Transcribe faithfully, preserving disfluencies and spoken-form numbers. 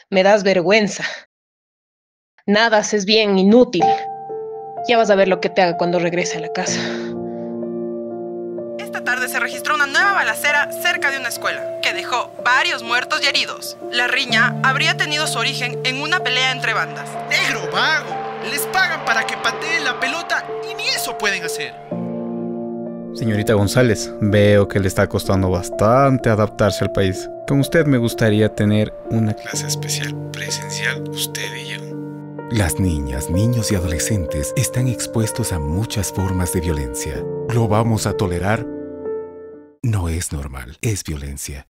Me das vergüenza. Nada haces bien, inútil. Ya vas a ver lo que te haga cuando regrese a la casa. Esta tarde se registró una nueva balacera cerca de una escuela, que dejó varios muertos y heridos. La riña habría tenido su origen en una pelea entre bandas. ¡Negro vago! Les pagan para que pateen la pelota y ni eso pueden hacer. Señorita González, veo que le está costando bastante adaptarse al país. Con usted me gustaría tener una clase especial presencial, usted y yo. Las niñas, niños y adolescentes están expuestos a muchas formas de violencia. ¿Lo vamos a tolerar? No es normal, es violencia.